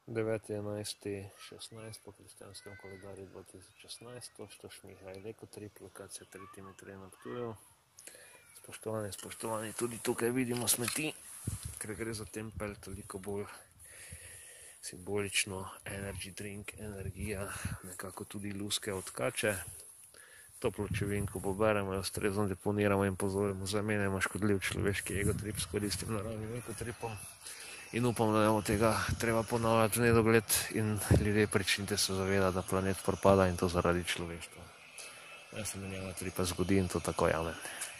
9.11.16 po kristjanskem koledarju 2016, Toštoš Mihajl Ekotrip, lokacija 3. metrej na Ptuju. Spoštovani, tudi tukaj vidimo smeti, ker gre za tempelj, toliko bolj simbolično energy drink, energija, nekako tudi luske od kače. To pločevinko poberemo, jo ustrezno deponiramo in pozovemo zamenjamo škodljiv človeški egotrip s koristnim naravnim ekotripom. In upam, da bomo tega treba ponavljati v nedogled in ljudje pričnite se zavedati, da planet propada in to zaradi človeštva. Jaz se menjava tripa zgodi in to tako amen.